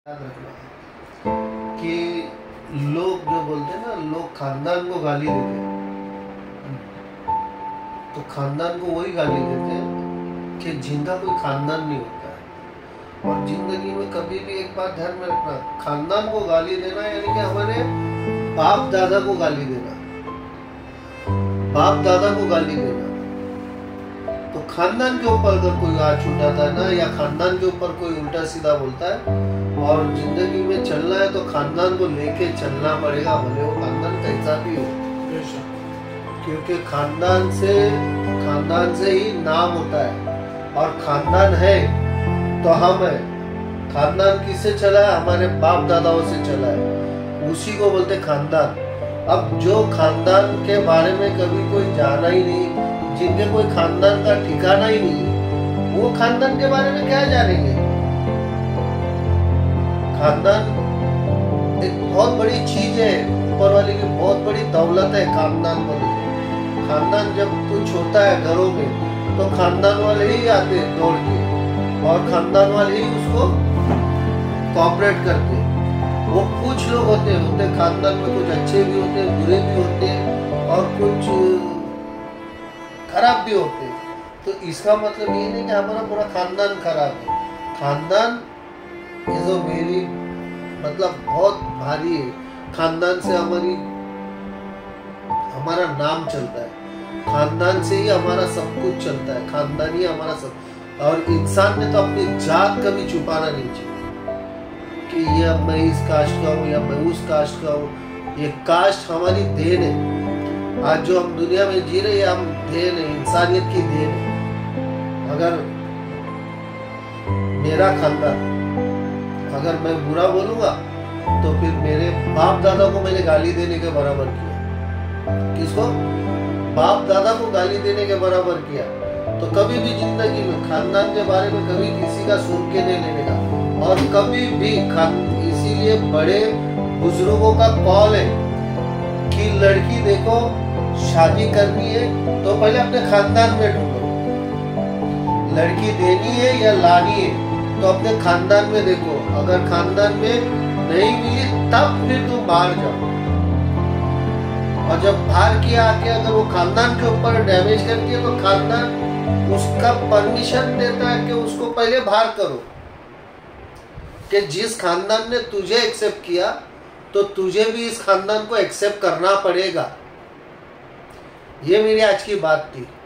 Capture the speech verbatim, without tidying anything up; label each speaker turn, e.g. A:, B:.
A: याद रखना कि लोग जो बोलते हैं ना, लोग खानदान को गाली देते हैं, तो खानदान को वही गाली देते हैं कि जिनका कोई खानदान नहीं होता है। और जिंदगी में कभी भी एक बात ध्यान में रखना, खानदान को गाली देना यानी कि हमारे बाप दादा को गाली देना, बाप दादा को गाली देना। तो खानदान के ऊपर अगर कोई आँच उठाता है ना, या खानदान के ऊपर कोई उल्टा सीधा बोलता है, और जिंदगी में चलना है तो खानदान को लेके चलना पड़ेगा, भले वो खानदान कैसा भी हो। क्योंकि खानदान से खानदान से ही नाम होता है, और खानदान है तो हम है। खानदान किससे चला है? हमारे बाप दादाओं से चला है, उसी को बोलते खानदान। अब जो खानदान के बारे में कभी कोई जाना ही नहीं, जिनके कोई खानदान का ठिकाना ही नहीं, वो खानदान के बारे में क्या जानेंगे? खानदान एक बहुत बड़ी चीज है, ऊपर वाले की बहुत बड़ी दौलत है खानदान वाले। खानदान जब कुछ होता है घरों में तो खानदान वाले ही आते हैं दौड़ के, और खानदान वाले ही उसको कोऑपरेट करते हैं। वो कुछ लोग होते हैं होते खानदान में, कुछ अच्छे भी होते हैं, बुरे भी होते हैं, और कुछ खराब भी होते हैं। तो इसका मतलब ये नहीं कि हमारा पूरा खानदान खराब है। खानदान इज अ वेरी मतलब बहुत भारी है। खानदान से हमारी हमारा नाम चलता है, खानदान से ही हमारा सब कुछ चलता है, खानदान ही हमारा सब। और इंसान ने तो अपनी जात कभी छुपाना नहीं चाहिए कि ये मैं इस कास्ट का हूँ या मैं उस कास्ट का हूँ। ये कास्ट हमारी देन है। आज जो हम दुनिया में जी रहे हैं, हम देन है, इंसानियत की देन है। अगर मेरा खानदान अगर मैं बुरा बोलूंगा तो फिर मेरे बाप दादा को मैंने गाली देने के बराबर किया। किसको? बाप दादा को गाली देने के बराबर किया। तो कभी भी जिंदगी में खानदान के बारे में कभी किसी का सुन के नहीं लेने का। और कभी भी खान इसीलिए बड़े बुजुर्गों का कॉल है कि लड़की देखो, शादी करनी है तो पहले अपने खानदान में ढूंढो। लड़की देनी है या लानी है तो अपने खानदान में देखो। अगर खानदान में नहीं मिली तब फिर तुम बाहर जाओ। और जब बाहर किया आके अगर वो खानदान के ऊपर डैमेज करती है तो खानदान उसका परमिशन देता है कि उसको पहले बाहर करो। कि जिस खानदान ने तुझे एक्सेप्ट किया तो तुझे भी इस खानदान को एक्सेप्ट करना पड़ेगा। ये मेरी आज की बात थी।